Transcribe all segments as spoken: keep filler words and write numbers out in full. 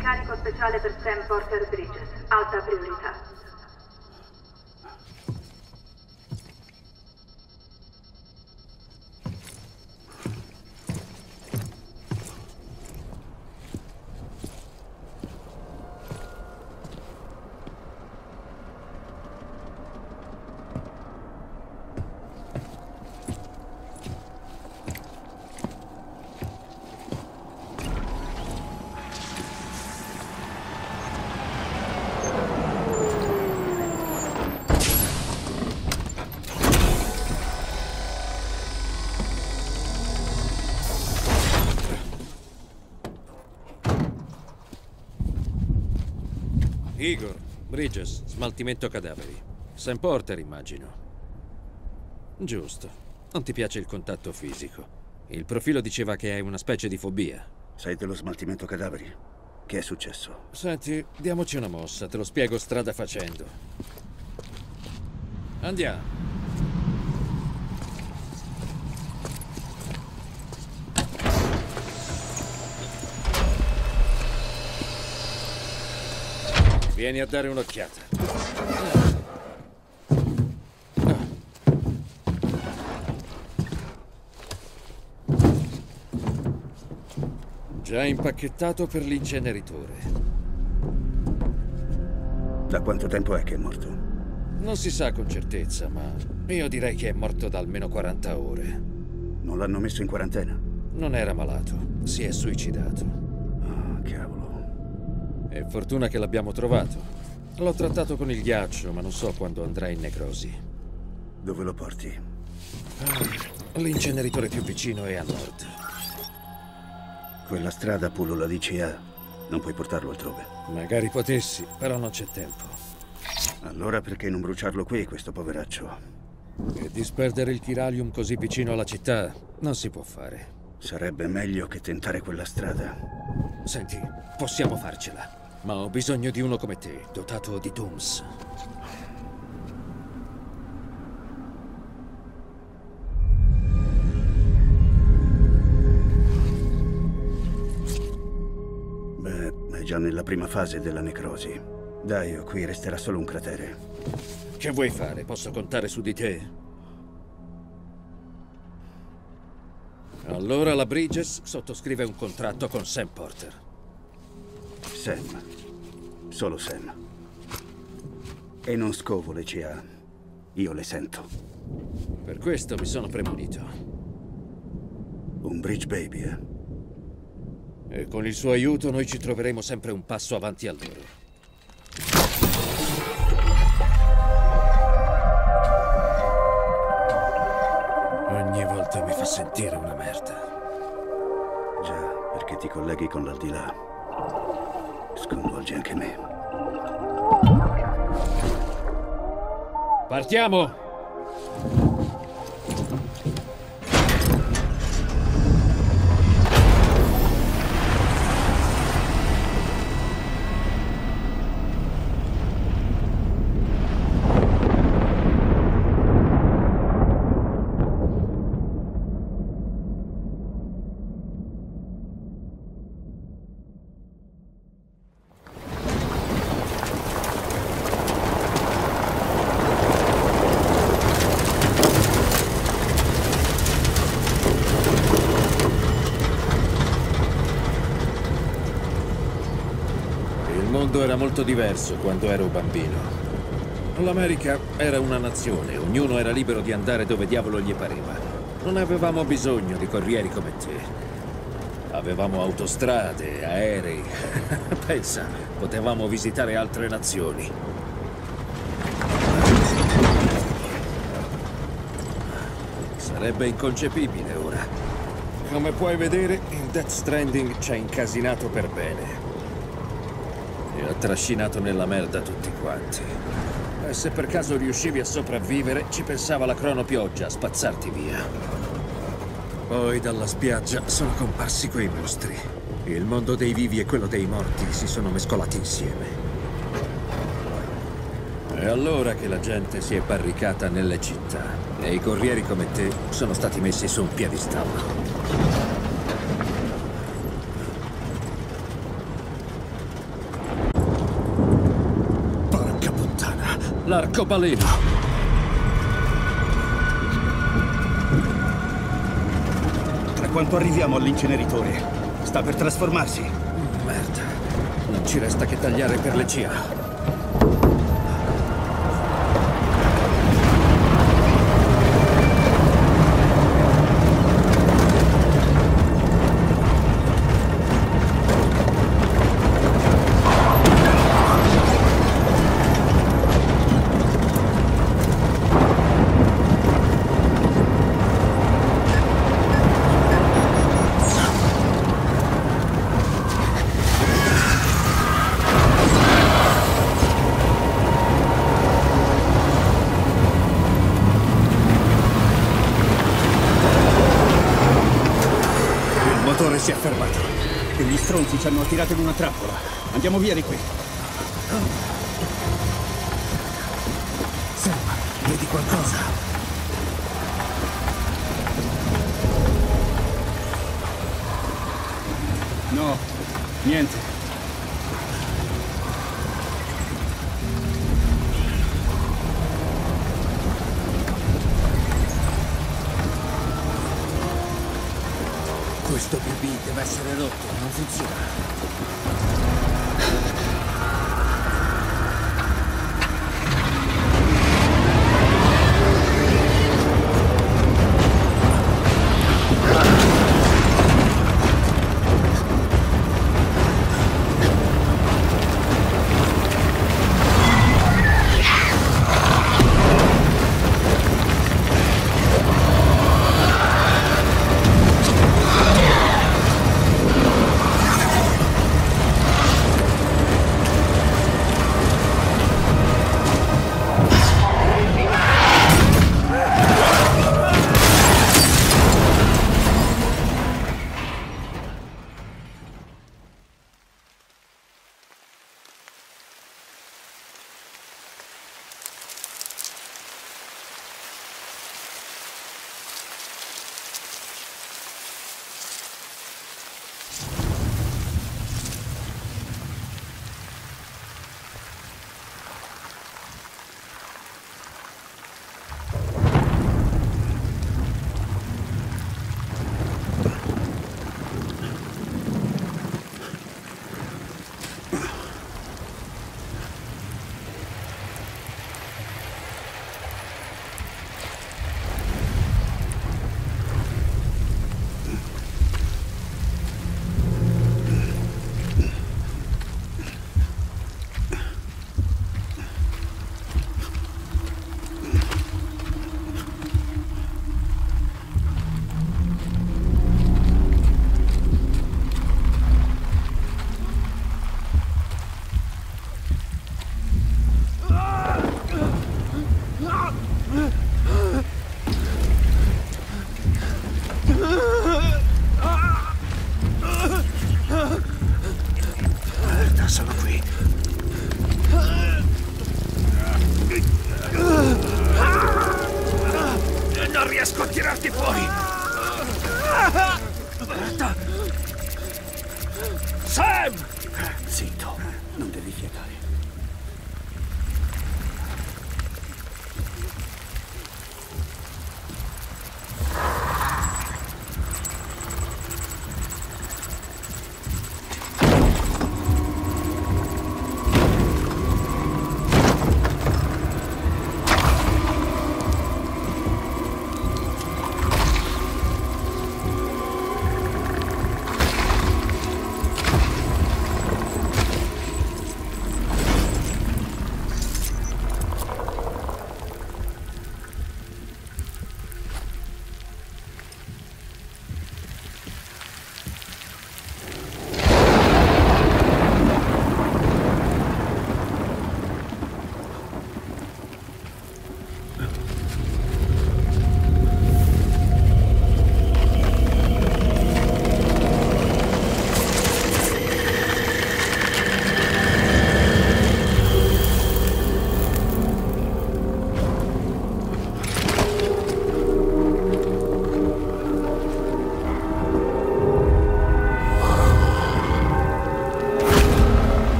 Incarico speciale per Sam Porter Bridges. Alta priorità. Igor, Bridges, smaltimento cadaveri. Sam Porter, immagino. Giusto. Non ti piace il contatto fisico. Il profilo diceva che hai una specie di fobia. Sai dello smaltimento cadaveri? Che è successo? Senti, diamoci una mossa, te lo spiego strada facendo. Andiamo. Vieni a dare un'occhiata. Già impacchettato per l'inceneritore. Da quanto tempo è che è morto? Non si sa con certezza, ma io direi che è morto da almeno quaranta ore. Non l'hanno messo in quarantena? Non era malato, si è suicidato. Ah, cavolo. È fortuna che l'abbiamo trovato. L'ho trattato con il ghiaccio, ma non so quando andrà in necrosi. Dove lo porti? L'inceneritore più vicino è a nord. Quella strada pullula di C A. Non puoi portarlo altrove. Magari potessi, però non c'è tempo. Allora perché non bruciarlo qui, questo poveraccio? E disperdere il chiralium così vicino alla città non si può fare. Sarebbe meglio che tentare quella strada. Senti, possiamo farcela. Ma ho bisogno di uno come te, dotato di Dooms. Beh, è già nella prima fase della necrosi. Dai, qui resterà solo un cratere. Che vuoi fare? Posso contare su di te? Allora la Bridges sottoscrive un contratto con Sam Porter. Sam. Solo Sam. E non scovo le C A. Io le sento. Per questo mi sono premunito. Un bridge baby, eh? E con il suo aiuto noi ci troveremo sempre un passo avanti a loro. Ogni volta mi fa sentire una merda. Già, perché ti colleghi con l'aldilà. Sconvolge anche me. Partiamo! Era molto diverso quando ero bambino. L'America era una nazione, ognuno era libero di andare dove diavolo gli pareva. Non avevamo bisogno di corrieri come te. Avevamo autostrade, aerei. Pensa, potevamo visitare altre nazioni. Sarebbe inconcepibile ora. Come puoi vedere, il Death Stranding ci ha incasinato per bene. E ha trascinato nella merda tutti quanti. E se per caso riuscivi a sopravvivere, ci pensava la cronopioggia a spazzarti via. Poi dalla spiaggia sono comparsi quei mostri. Il mondo dei vivi e quello dei morti si sono mescolati insieme. È allora che la gente si è barricata nelle città e i corrieri come te sono stati messi su un piedistallo. L'arcobaleno. Tra quanto arriviamo all'inceneritore? Sta per trasformarsi. Merda. Non ci resta che tagliare per le C A. Si è fermato. E gli stronzi ci hanno attirato in una trappola. Andiamo via di qui. Sam, vedi qualcosa? No, niente. Questo B B deve essere rotto, non funziona.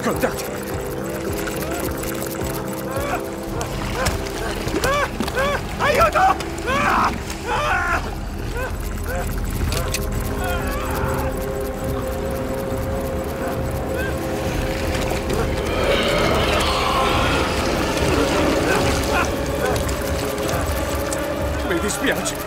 Contatto! Aiuto! Mi dispiace.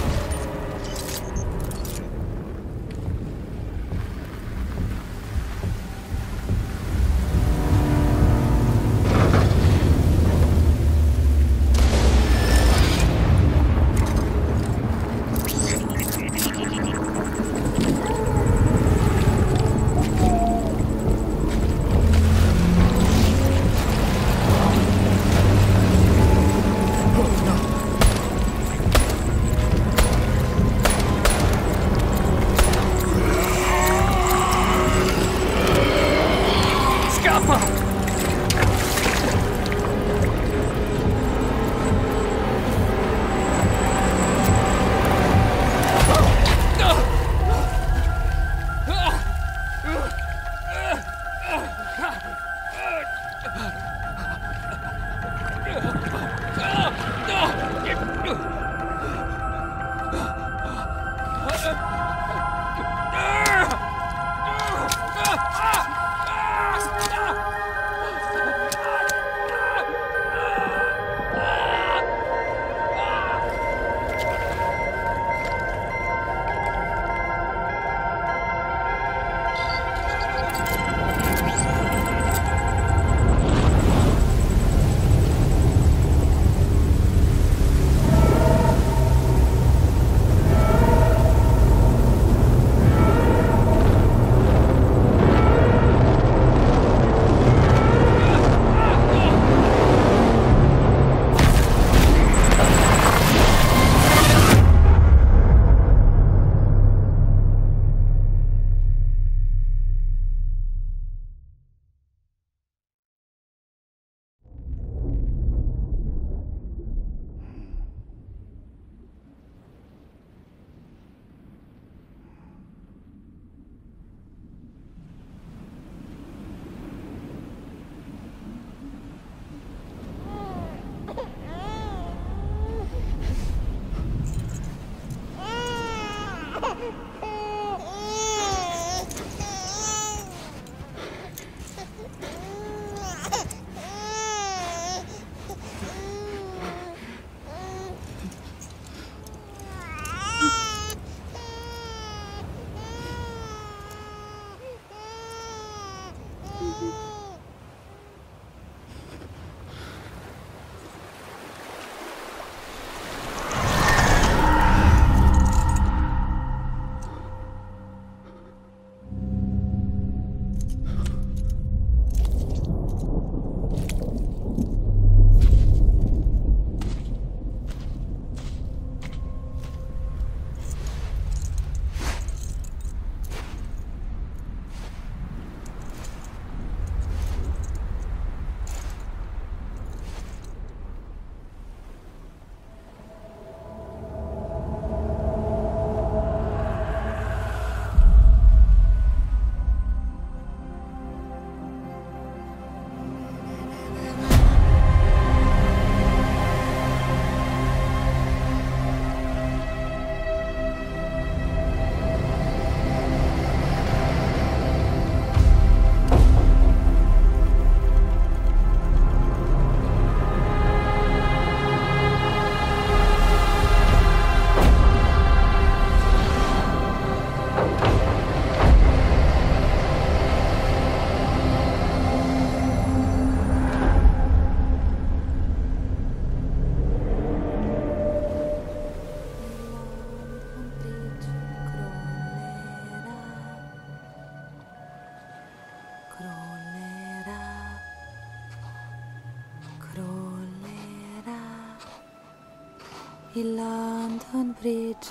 il London Bridge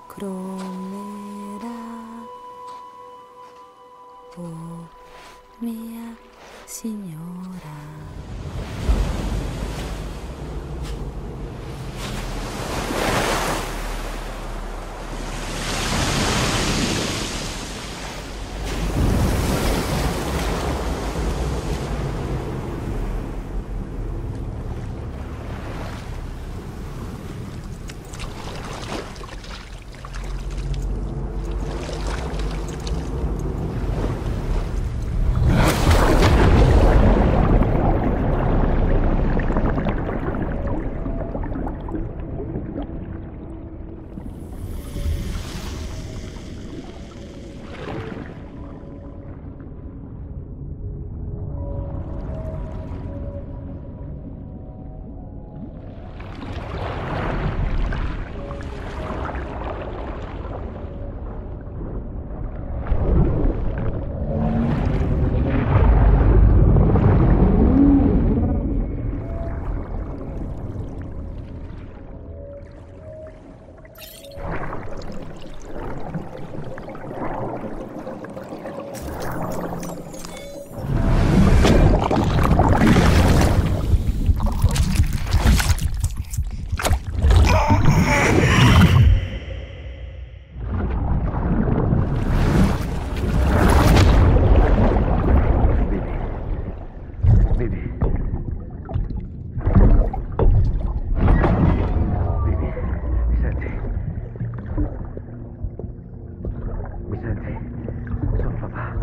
crollerà. Oh, mia signora. Mi senti? Sono papà.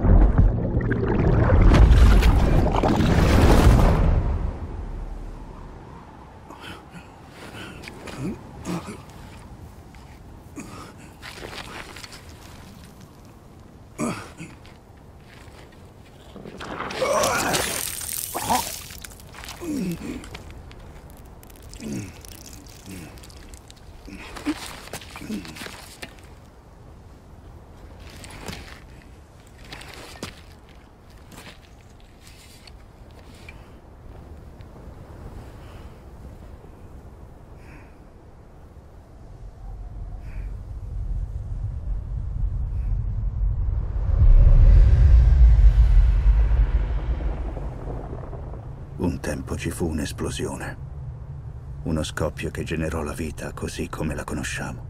Un tempo ci fu un'esplosione. Uno scoppio che generò la vita così come la conosciamo.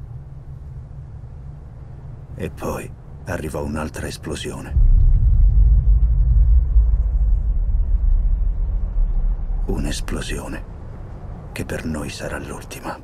E poi arrivò un'altra esplosione. Un'esplosione che per noi sarà l'ultima.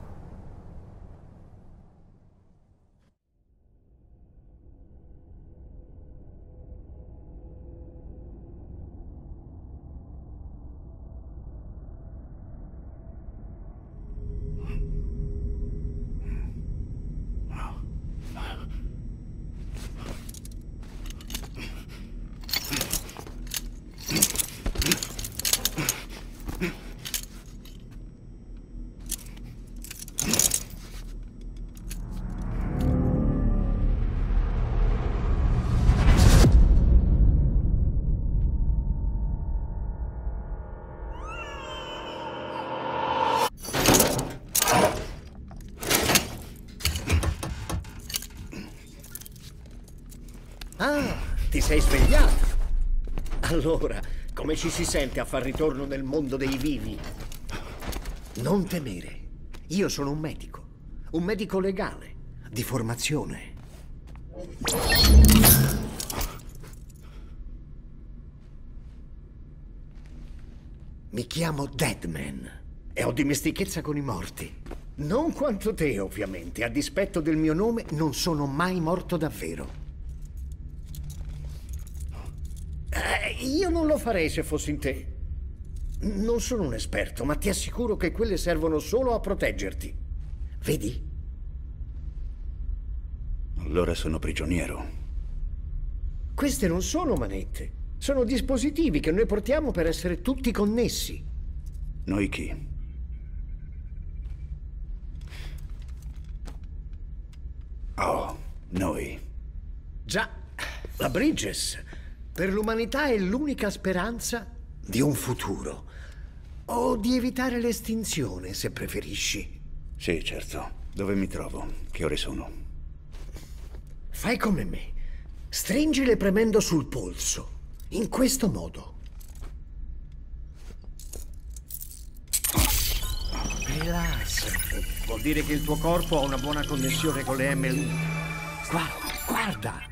Ah, ti sei svegliato. Allora, come ci si sente a far ritorno nel mondo dei vivi? Non temere. Io sono un medico. Un medico legale, di formazione. Mi chiamo Deadman e ho dimestichezza con i morti. Non quanto te, ovviamente. A dispetto del mio nome, non sono mai morto davvero. Eh, io non lo farei se fossi in te. Non sono un esperto, ma ti assicuro che quelle servono solo a proteggerti. Vedi? Allora sono prigioniero. Queste non sono manette. Sono dispositivi che noi portiamo per essere tutti connessi. Noi chi? Oh, noi. Già, la Bridges. Per l'umanità è l'unica speranza di un futuro. O di evitare l'estinzione, se preferisci. Sì, certo. Dove mi trovo? Che ore sono? Fai come me. Stringile premendo sul polso. In questo modo. Rilassati. Vuol dire che il tuo corpo ha una buona connessione con le M L. Guarda, guarda.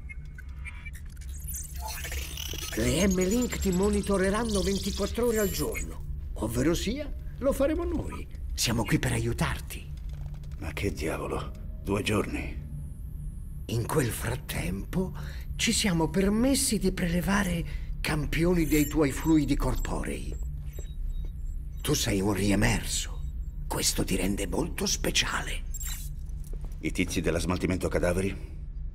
Le M-Link ti monitoreranno ventiquattro ore al giorno. Ovvero sia, lo faremo noi. Siamo qui per aiutarti. Ma che diavolo? Due giorni? In quel frattempo ci siamo permessi di prelevare campioni dei tuoi fluidi corporei. Tu sei un riemerso. Questo ti rende molto speciale. I tizi della smaltimento cadaveri?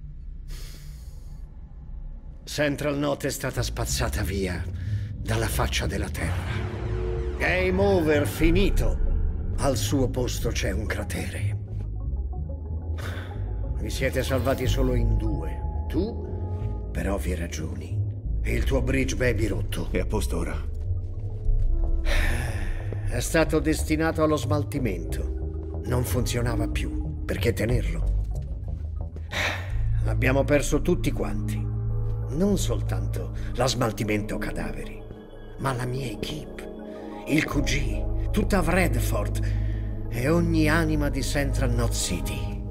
Central Knot è stata spazzata via dalla faccia della Terra. Game over, finito. Al suo posto c'è un cratere. Vi siete salvati solo in due. Tu, per ovvie ragioni, e il tuo bridge baby rotto. È a posto ora? È stato destinato allo smaltimento. Non funzionava più. Perché tenerlo? Abbiamo perso tutti quanti. Non soltanto la smaltimento cadaveri, ma la mia equipe, il Q G, tutta Vredefort e ogni anima di Central Knot City.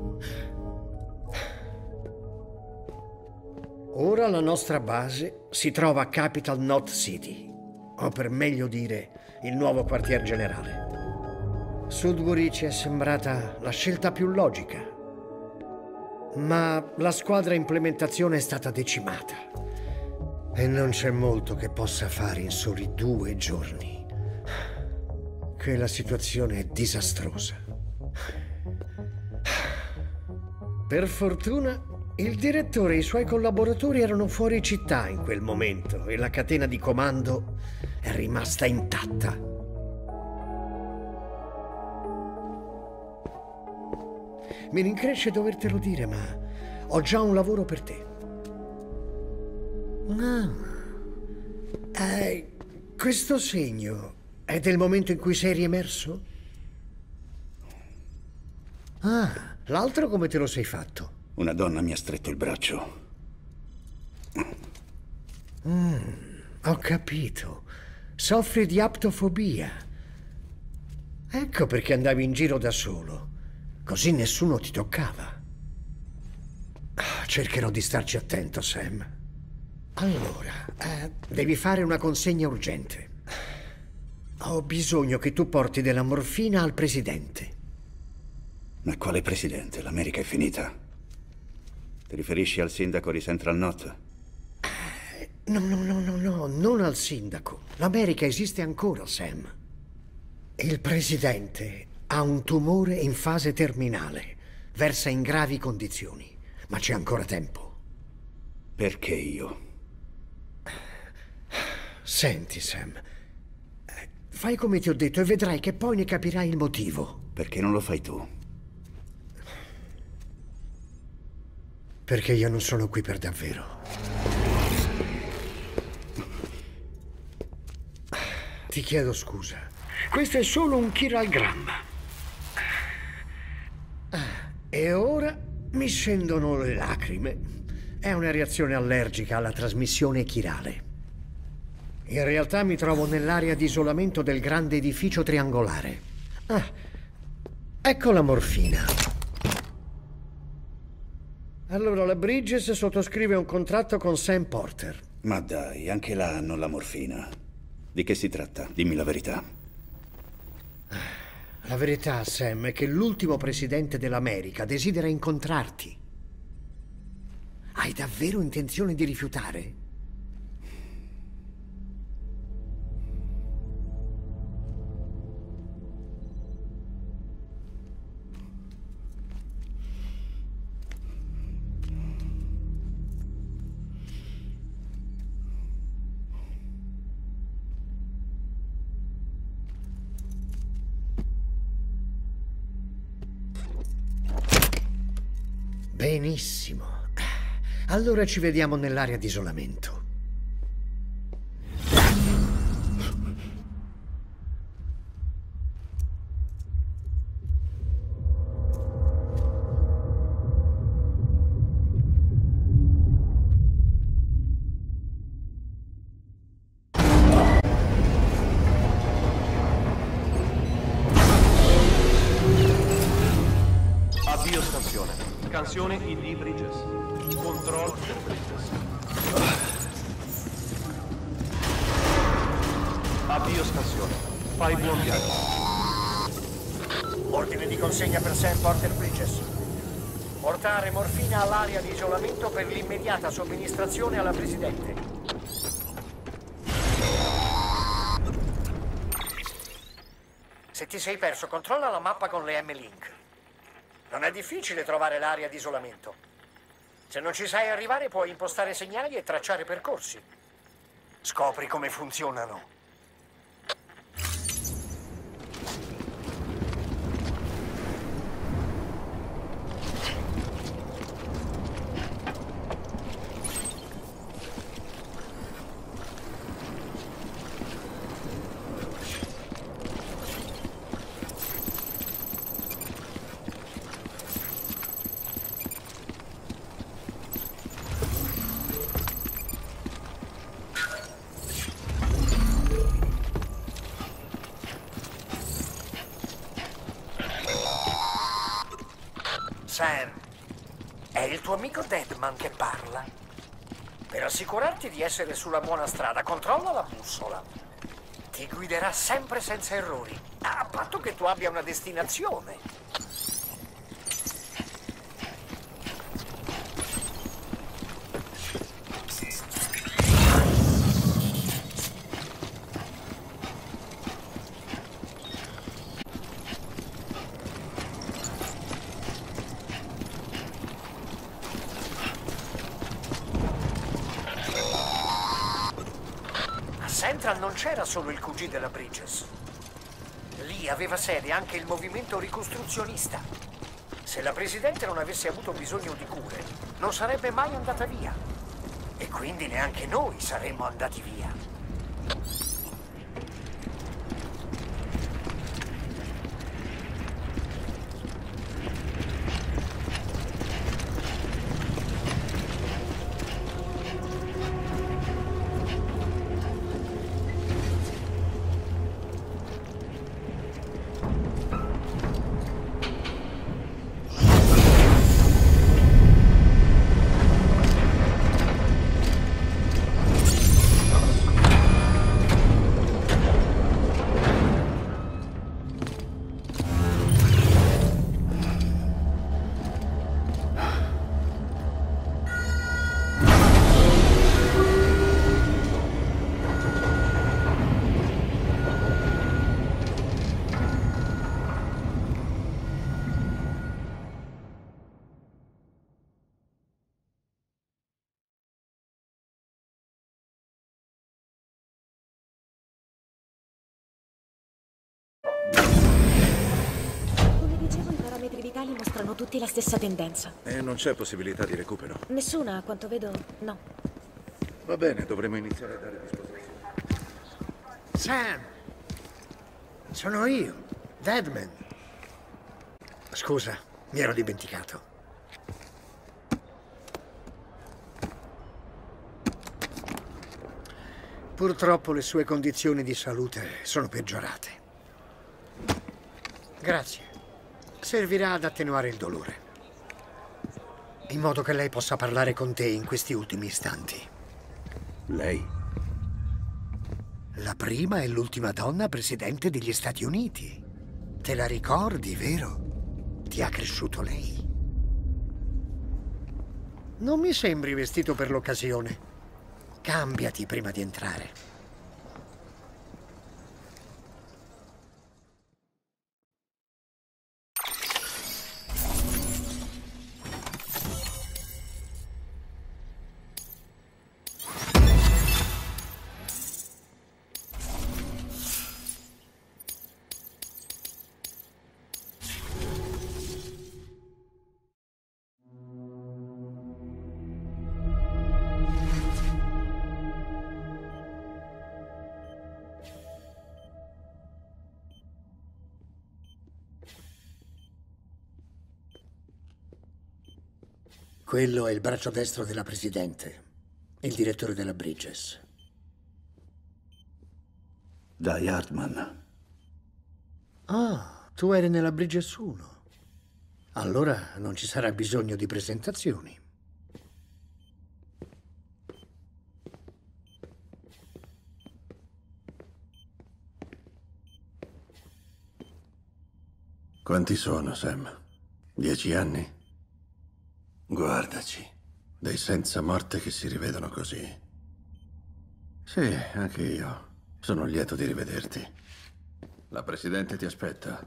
Ora la nostra base si trova a Capital Knot City, o per meglio dire, il nuovo quartier generale. Sudbury ci è sembrata la scelta più logica. Ma la squadra implementazione è stata decimata. E non c'è molto che possa fare in soli due giorni. Che la situazione è disastrosa. Per fortuna, il direttore e i suoi collaboratori erano fuori città in quel momento e la catena di comando è rimasta intatta. Mi rincresce dovertelo dire, ma ho già un lavoro per te. Ah, eh, questo segno è del momento in cui sei riemerso? Ah, l'altro come te lo sei fatto? Una donna mi ha stretto il braccio. Mm, ho capito. Soffri di aptofobia. Ecco perché andavi in giro da solo. Così nessuno ti toccava. Cercherò di starci attento, Sam. Allora, eh, devi fare una consegna urgente. Ho bisogno che tu porti della morfina al presidente. Ma quale presidente? L'America è finita. Ti riferisci al sindaco di Central Knot? Eh, no, no, no, no, no, non al sindaco. L'America esiste ancora, Sam. Il presidente ha un tumore in fase terminale. Versa in gravi condizioni, ma c'è ancora tempo. Perché io? Senti, Sam, fai come ti ho detto e vedrai che poi ne capirai il motivo. Perché non lo fai tu? Perché io non sono qui per davvero. Ti chiedo scusa. Questo è solo un chiralgramma. E ora mi scendono le lacrime. È una reazione allergica alla trasmissione chirale. In realtà mi trovo nell'area di isolamento del grande edificio triangolare. Ah, ecco la morfina. Allora la Bridges sottoscrive un contratto con Sam Porter. Ma dai, anche là hanno la morfina. Di che si tratta? Dimmi la verità. La verità, Sam, è che l'ultimo presidente dell'America desidera incontrarti. Hai davvero intenzione di rifiutare? Benissimo. Allora ci vediamo nell'area di isolamento. Avvio scansione. Scansione in D Bridges. Control per Bridges. Avvio scansione. Fai buon viaggio. Ordine di consegna per Sam Porter Bridges. Portare morfina all'area di isolamento per l'immediata somministrazione alla Presidente. Se ti sei perso, controlla la mappa con le M-Link. Non è difficile trovare l'area di isolamento. Se non ci sai arrivare, puoi impostare segnali e tracciare percorsi. Scopri come funzionano. Sam, è il tuo amico Deadman che parla. Per assicurarti di essere sulla buona strada, controlla la bussola. Ti guiderà sempre senza errori, a patto che tu abbia una destinazione. Central non c'era solo il Q G della Bridges. Lì aveva sede anche il movimento ricostruzionista. Se la Presidente non avesse avuto bisogno di cure, non sarebbe mai andata via. E quindi neanche noi saremmo andati via. Vitali mostrano tutti la stessa tendenza. E non c'è possibilità di recupero? Nessuna, a quanto vedo, no. Va bene, dovremo iniziare a dare disposizione. Sam! Sono io, Deadman. Scusa, mi ero dimenticato. Purtroppo le sue condizioni di salute sono peggiorate. Grazie. Servirà ad attenuare il dolore, in modo che lei possa parlare con te in questi ultimi istanti. Lei? La prima e l'ultima donna presidente degli Stati Uniti. Te la ricordi, vero? Ti ha cresciuto lei. Non mi sembri vestito per l'occasione. Cambiati prima di entrare. Quello è il braccio destro della Presidente, il direttore della Bridges. Dai, Hartman. Ah, tu eri nella Bridges uno. Allora non ci sarà bisogno di presentazioni. Quanti sono, Sam? Dieci anni? Guardaci, dei senza morte che si rivedono così. Sì, anche io. Sono lieto di rivederti. La Presidente ti aspetta.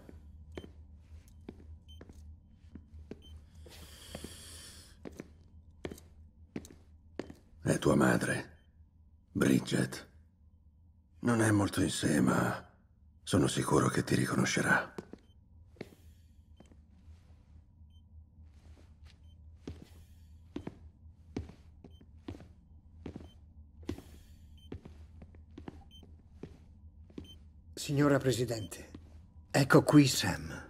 È tua madre, Bridget. Non è molto in sé, ma sono sicuro che ti riconoscerà. Signora Presidente, ecco qui Sam.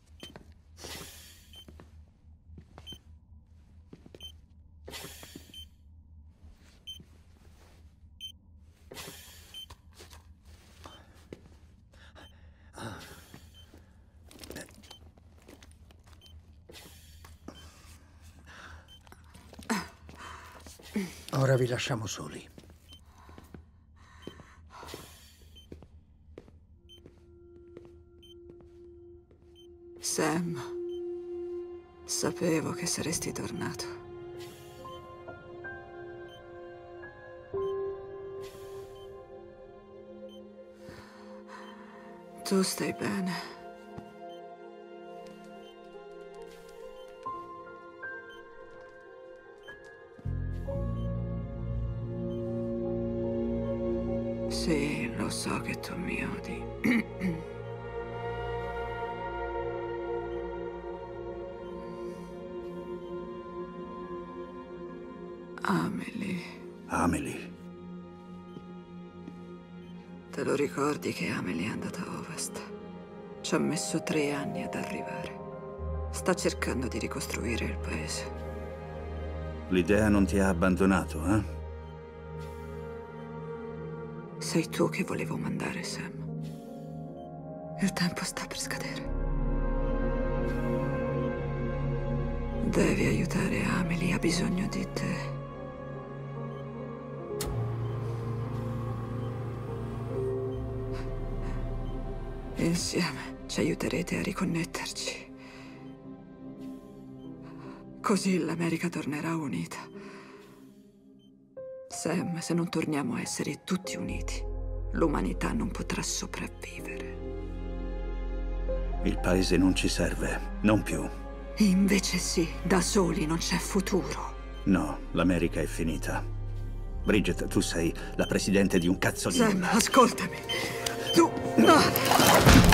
Ora vi lasciamo soli. Sam, sapevo che saresti tornato. Tu stai bene? Sì, lo so che tu mi odi. Amelie. Amelie. Te lo ricordi che Amelie è andata a ovest? Ci ha messo tre anni ad arrivare. Sta cercando di ricostruire il paese. L'idea non ti ha abbandonato, eh? Sei tu che volevo mandare, Sam. Il tempo sta per scadere. Devi aiutare Amelie, ha bisogno di te. Insieme ci aiuterete a riconnetterci. Così l'America tornerà unita. Sam, se non torniamo a essere tutti uniti, l'umanità non potrà sopravvivere. Il paese non ci serve, non più. Invece sì, da soli non c'è futuro. No, l'America è finita. Bridget, tu sei la presidente di un cazzo di... Sam, ascoltami. Tu... No!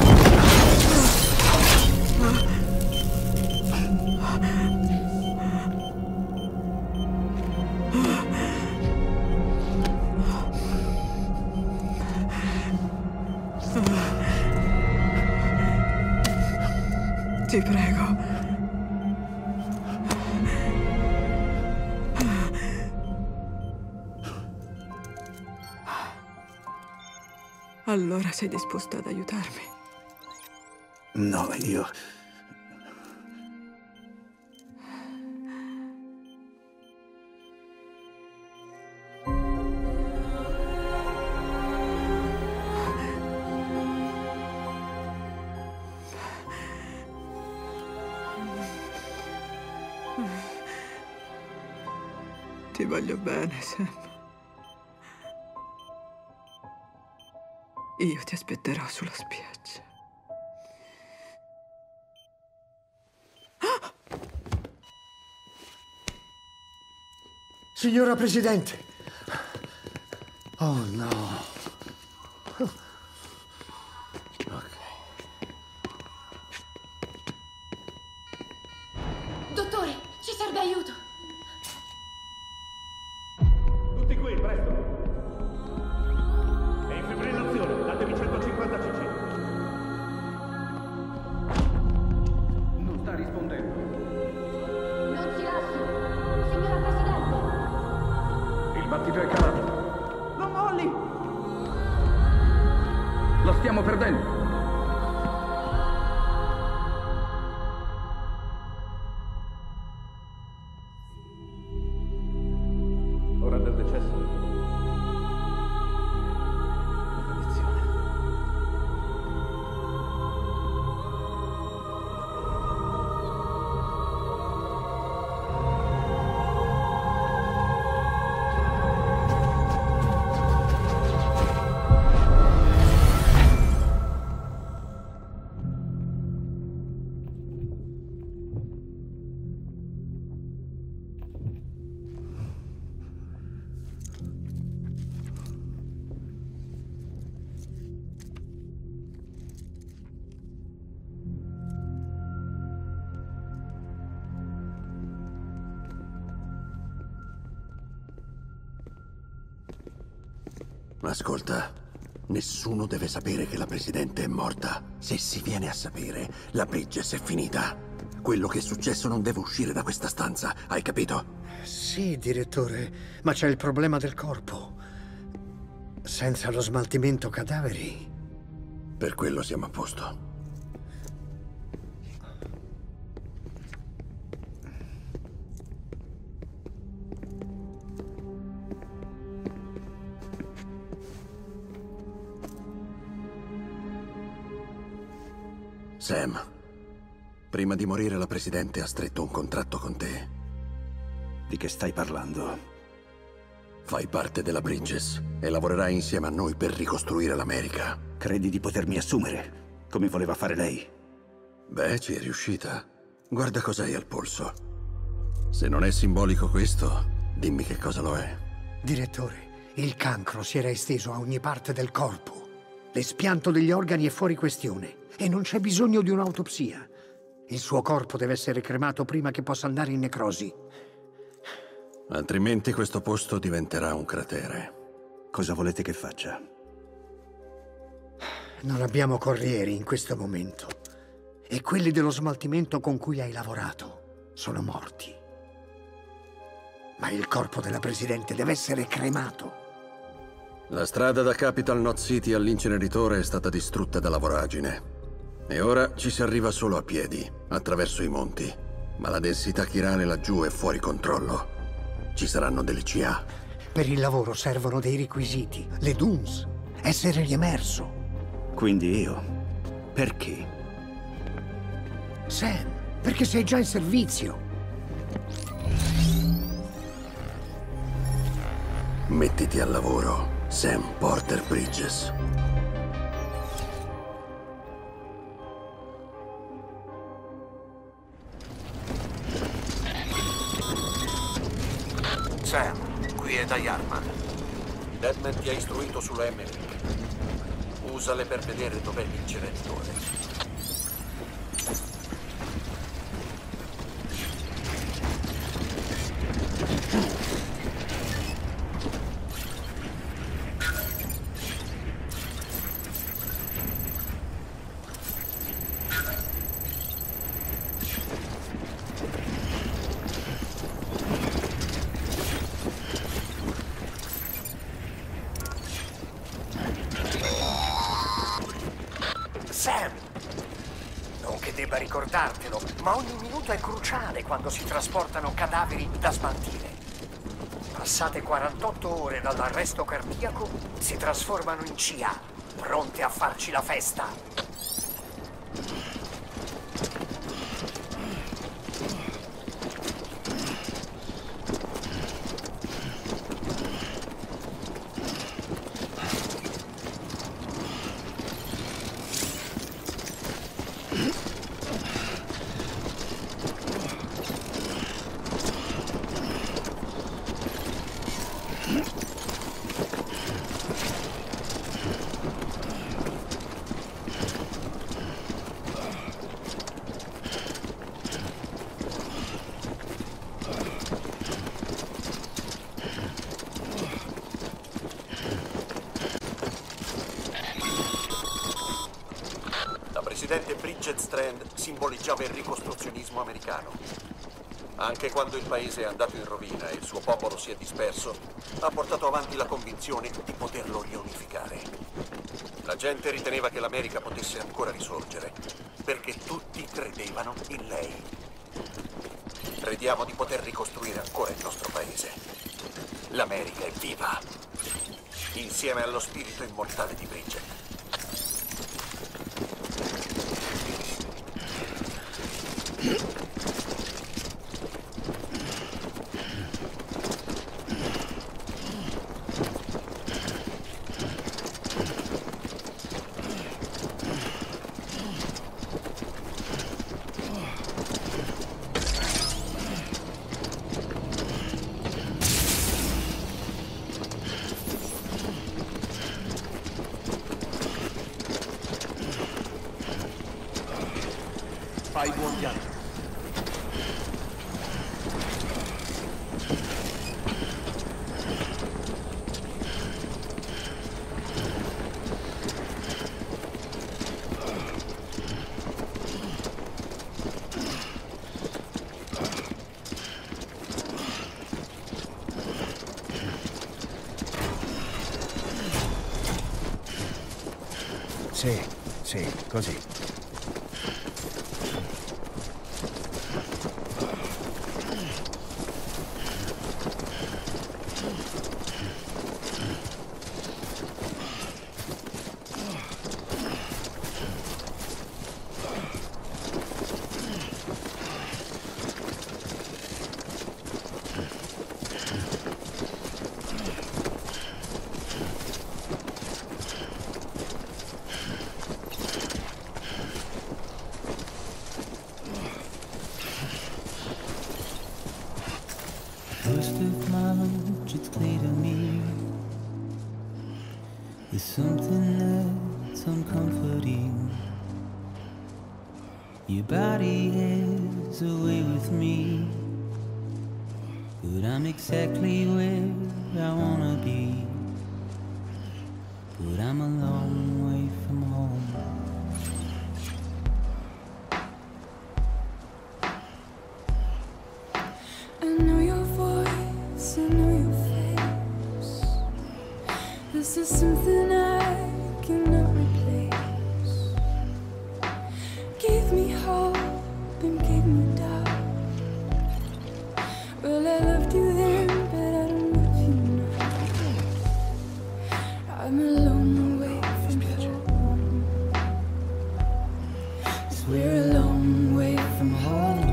Ti prego. Allora sei disposto ad aiutarmi? No, io... Ti voglio bene, Sam. Io ti aspetterò sulla spiaggia. Signora Presidente! Oh no! Dottore, ci serve aiuto! Tutti qui, presto! È in fibrillazione, datevi centocinquanta cc. Non sta rispondendo. Non si lasci! Signora Presidente! Il battito è calato. Non molli! Lo stiamo perdendo. Ora del decesso. Maledizione. Ascolta, nessuno deve sapere che la Presidente è morta. Se si viene a sapere, la Bridges è finita. Quello che è successo non deve uscire da questa stanza, hai capito? Sì, direttore, ma c'è il problema del corpo. Senza lo smaltimento cadaveri. Per quello siamo a posto. Sam, prima di morire la Presidente ha stretto un contratto con te. Di che stai parlando? Fai parte della Bridges e lavorerai insieme a noi per ricostruire l'America. Credi di potermi assumere, come voleva fare lei? Beh, ci è riuscita. Guarda cos'hai al polso. Se non è simbolico questo, dimmi che cosa lo è. Direttore, Il cancro si era esteso a ogni parte del corpo. L'espianto degli organi è fuori questione e non c'è bisogno di un'autopsia. Il suo corpo deve essere cremato prima che possa andare in necrosi. Altrimenti questo posto diventerà un cratere. Cosa volete che faccia? Non abbiamo corrieri in questo momento. E quelli dello smaltimento con cui hai lavorato sono morti. Ma il corpo della Presidente deve essere cremato. La strada da Capital Knot City all'inceneritore è stata distrutta dalla voragine. E ora ci si arriva solo a piedi, attraverso i monti. Ma la densità chirale laggiù è fuori controllo. Ci saranno delle C A. Per il lavoro servono dei requisiti, le D U N S, essere riemerso. Quindi io? Perché? Sam, perché sei già in servizio. Mettiti al lavoro, Sam Porter Bridges. Sam, qui è Diarman. Deadman ti ha istruito sulla M-Link. Usale per vedere dov'è l'inceneritore. Sam! Non che debba ricordartelo, ma ogni minuto è cruciale quando si trasportano cadaveri da smaltire. Passate quarantotto ore dall'arresto cardiaco, si trasformano in C A, pronte a farci la festa. Il presidente Bridget Strand simboleggiava il ricostruzionismo americano. Anche quando il paese è andato in rovina e il suo popolo si è disperso, ha portato avanti la convinzione di poterlo riunificare. La gente riteneva che l'America potesse ancora risorgere, perché tutti credevano in lei. Crediamo di poter ricostruire ancora il nostro paese. L'America è viva, insieme allo spirito immortale di Bridget. Fai buon viaggio. Sì, sì, così. First of March, it's clear to me There's something that's uncomforting. Your body is away with me, but I'm exactly where I wanna be. But I'm a long way from home. I know your voice, I know your face. This is something I cannot replace. Gave me hope and gave me doubt. Well, I loved you then, but I don't love you now. I'm a long way from home. 'Cause we're a long way from home.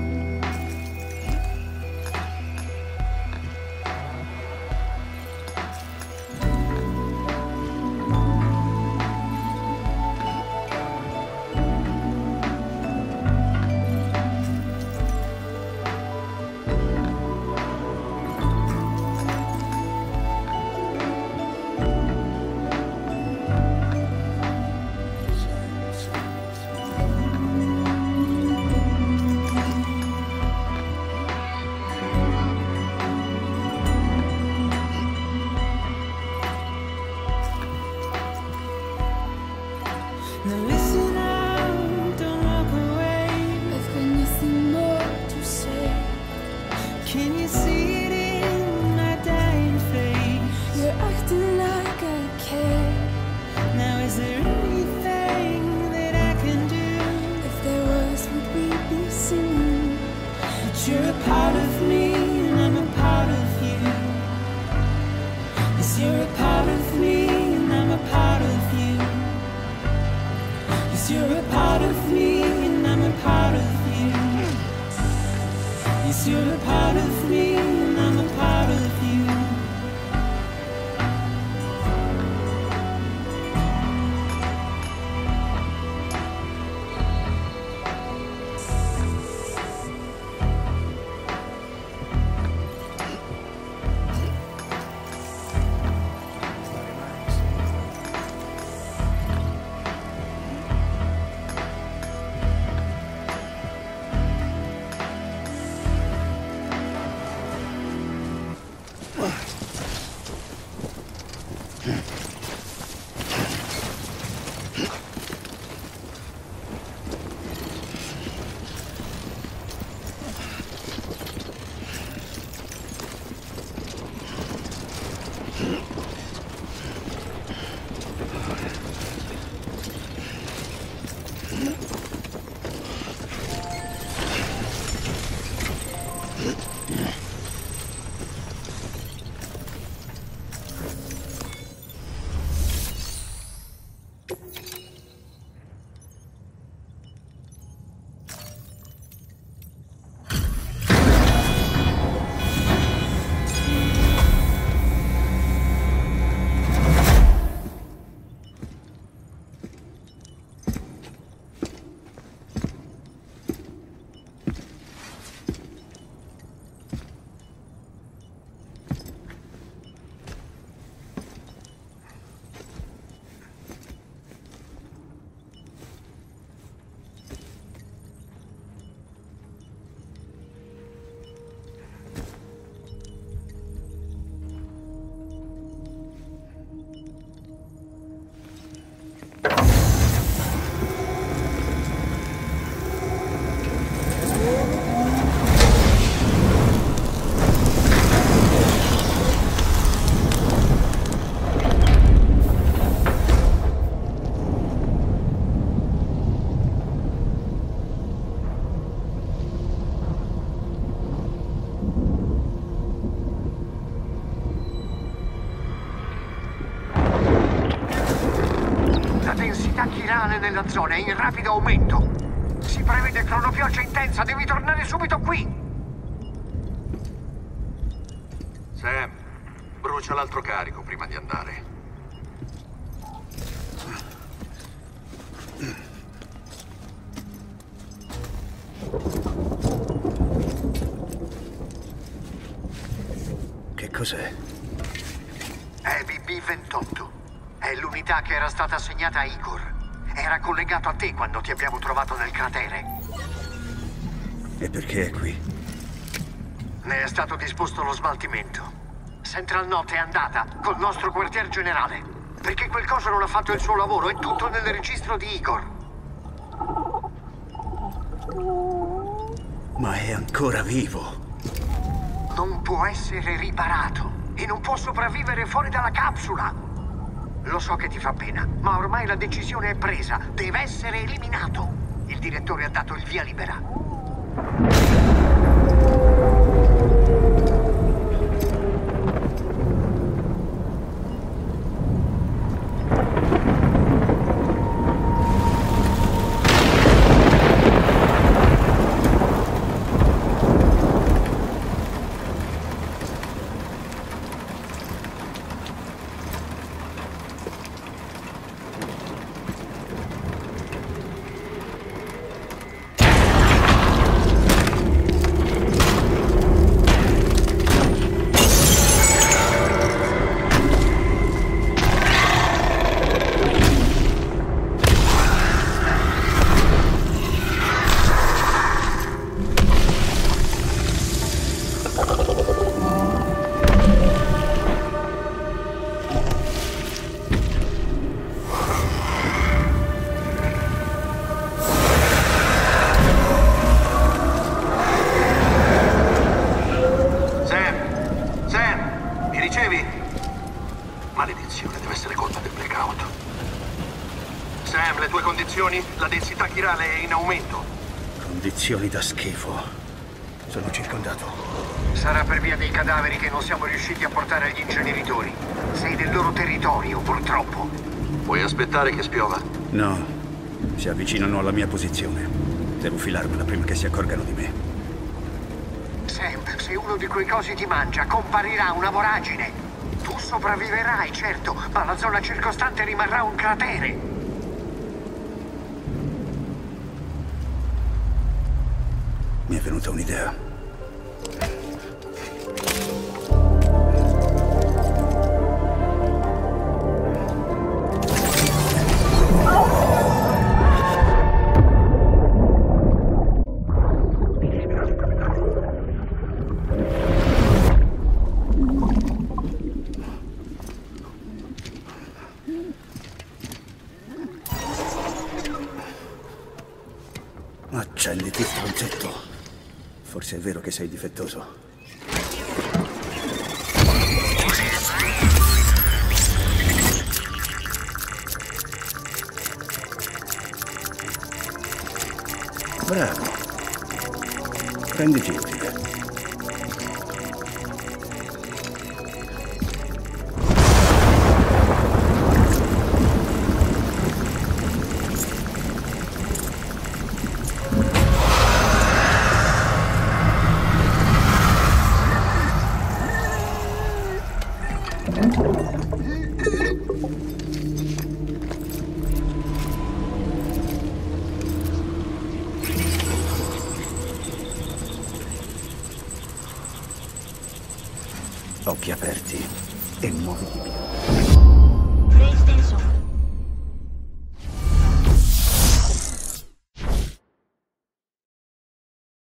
Now listen out, don't walk away. I've got nothing more to say. Can you see it in my dying face? You're acting like I care. Now is there anything that I can do? If there was, would we be singing? But you're a part of me and I'm a part of you. Yes, you're a part of me and I'm a part of you. Yes, you're a part of me and I'm a part of you. Yes, you're a part of me and I'm a part of you. Nella zona è in rapido aumento. Si prevede cronopioggia intensa, devi tornare subito qui. Sam, brucia l'altro carico prima di andare. Che cos'è? È B B ventotto. È l'unità che era stata assegnata a Igor. Era collegato a te quando ti abbiamo trovato nel cratere. E perché è qui? Ne è stato disposto lo smaltimento. Central Knot è andata col nostro quartier generale. Perché quel coso non ha fatto il suo lavoro, è tutto nel registro di Igor. Ma è ancora vivo. Non può essere riparato e non può sopravvivere fuori dalla capsula. Lo so che ti fa pena, ma ormai la decisione è presa. Deve essere eliminato. Il direttore ha dato il via libera. Maledizione, deve essere colpa del blackout. Sam, le tue condizioni? La densità chirale è in aumento. Condizioni da schifo. Sono circondato. Sarà per via dei cadaveri che non siamo riusciti a portare agli inceneritori. Sei del loro territorio, purtroppo. Puoi aspettare che spiova? No, si avvicinano alla mia posizione. Devo filarmela prima che si accorgano di me. Sam, se uno di quei cosi ti mangia, comparirà una voragine. Tu sopravviverai, certo, ma la zona circostante rimarrà un cratere. Mi è venuta un'idea. Accenditi, stronzetto. Forse è vero che sei difettoso. Bravo. Prenditi utile. Occhi aperti e muoviti via.